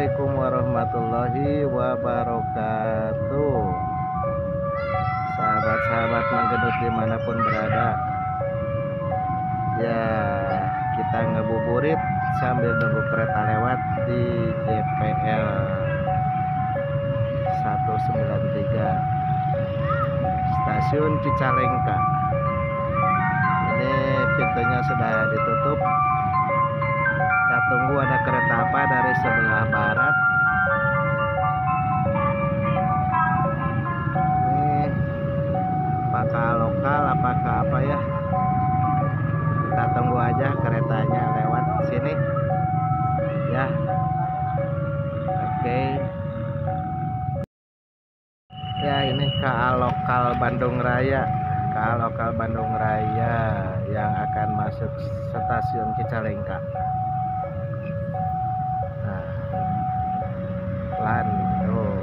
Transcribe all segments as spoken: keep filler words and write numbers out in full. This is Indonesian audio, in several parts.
Assalamualaikum warahmatullahi wabarakatuh. Sahabat-sahabat menggendut dimanapun berada, ya kita ngebuburit sambil nunggu kereta lewat di J P L seratus sembilan puluh tiga Stasiun Cicalengka. Ini pintunya sudah ditutup. Kita tunggu ada kereta apa dari sebelah barat. Ini apakah lokal, apakah apa ya? Kita tunggu aja keretanya lewat sini. Ya, oke. Ya, ini K A lokal Bandung Raya. K A lokal Bandung Raya yang akan masuk stasiun Cicalengka. Nah, pelan tuh.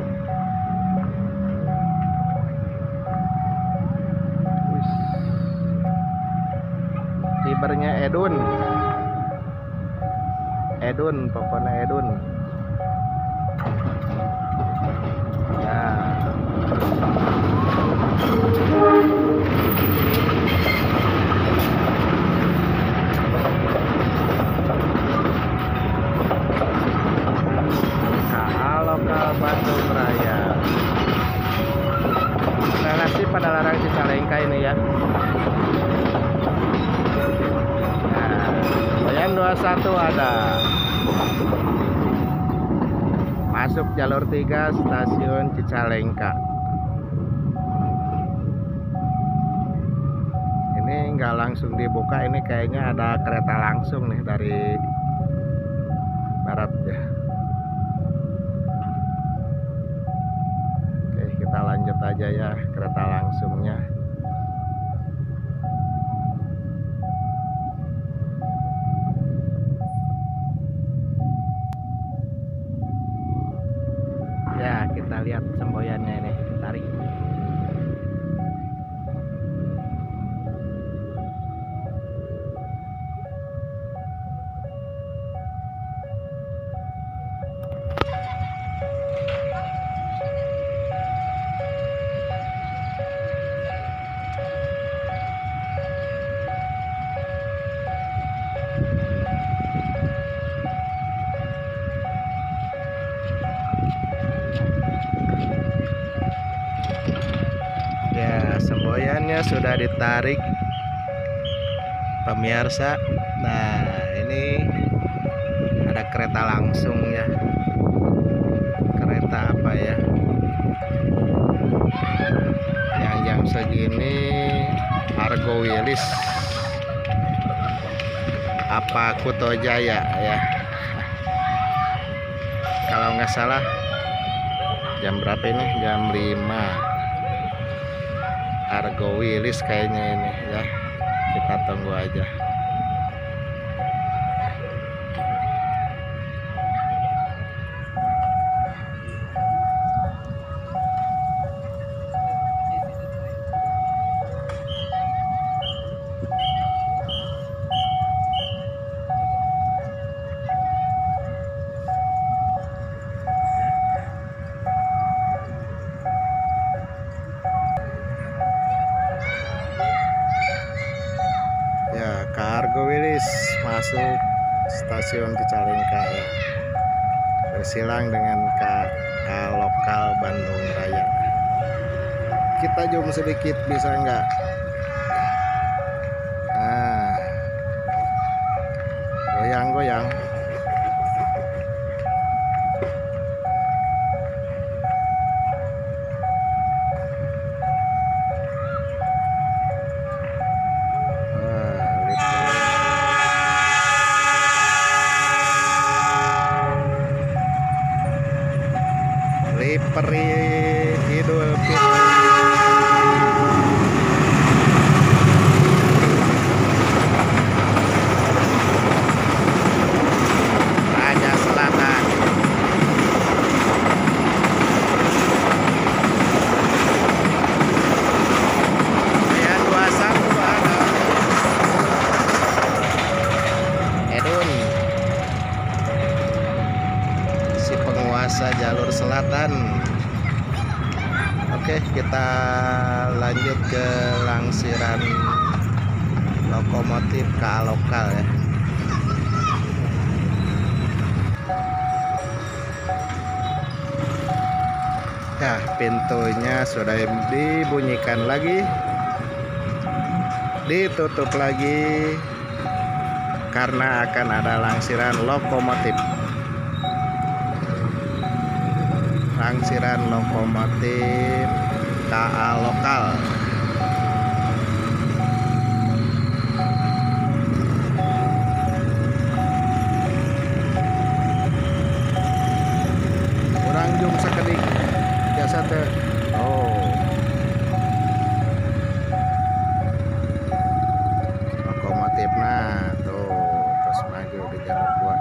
Wis. Tibernya Edun. Edun, pokoknya Edun. Ya. Lokal Bandung Raya. Relasi pada larang Cicalengka ini ya. Nah, Bayan dua puluh satu ada. Masuk jalur tiga stasiun Cicalengka. Ini nggak langsung dibuka, ini kayaknya ada kereta langsung nih dari barat ya. Kita lanjut aja ya kereta langsungnya. Ya, kita lihat semboyannya ini, tarik. Ya, semboyannya sudah ditarik pemirsa. Nah, ini ada kereta langsung ya. Kereta apa ya? Yang jam segini Argo Wilis apa Kuto Jaya ya. Kalau nggak salah jam berapa ini? Jam lima. Argo Wilis kayaknya ini ya. Kita tunggu aja. Ya, Argo Wilis masuk stasiun Cicalengka ya. Bersilang dengan K A lokal Bandung Raya. Kita zoom sedikit bisa enggak? Nah, goyang-goyang. Peri Idul Fitri. Selatan. Oke, kita lanjut ke langsiran lokomotif K A lokal ya. Ya, pintunya sudah dibunyikan lagi, ditutup lagi karena akan ada langsiran lokomotif. Langsiran lokomotif K A lokal. Kurang jum sakedik jasa teh. Oh. Lokomotif nah tuh terus maju di jalur dua.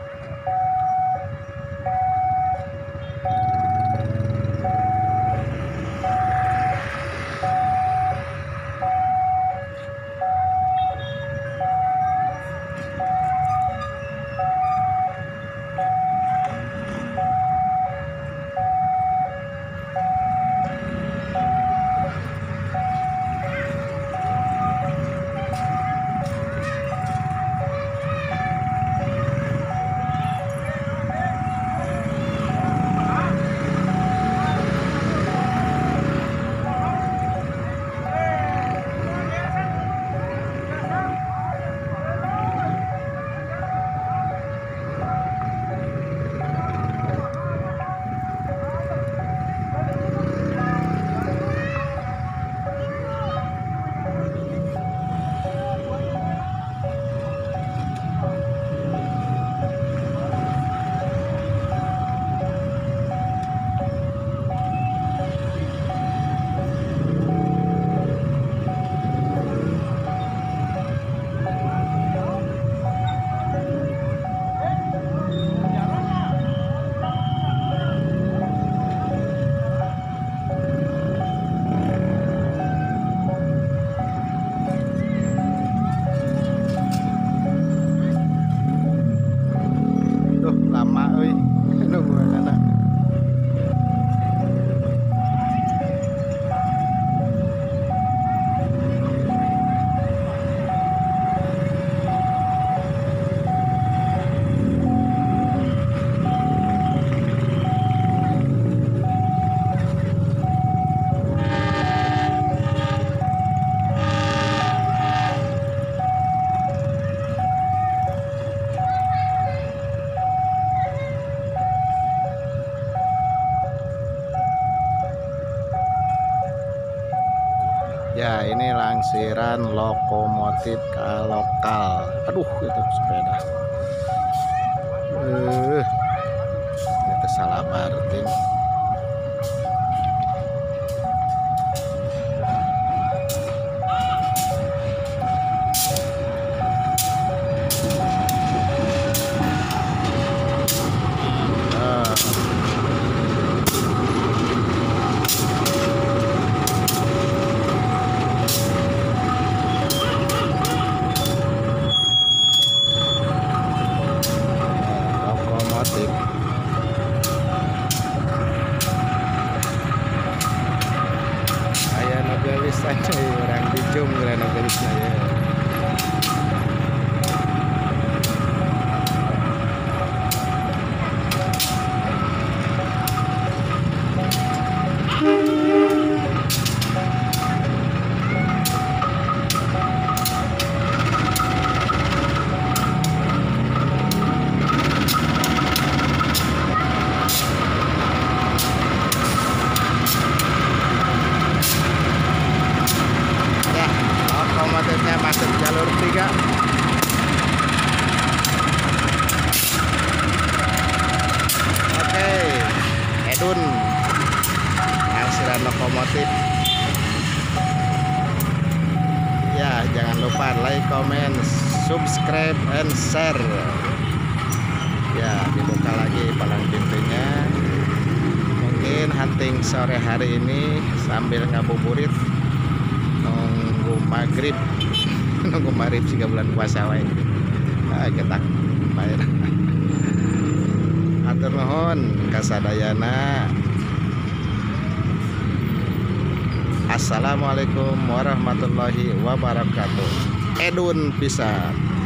Ya, ini langsiran lokomotif K A lokal. Aduh, itu sepeda. Uh, itu salah parking. Orang dijum karena garisnya ya. Lokomotifnya masuk jalur tiga. Oke, Edun langsiran lokomotif. Ya, jangan lupa like, comment, subscribe, and share. Ya, dibuka lagi palang pintunya. Mungkin hunting sore hari ini sambil ngabuburit nunggu maghrib. Nunggu maghrib tiga bulan puasa wae. Nah, kita bayar. matur nuhun kasadayana. Assalamualaikum warahmatullahi wabarakatuh. Edun pisan.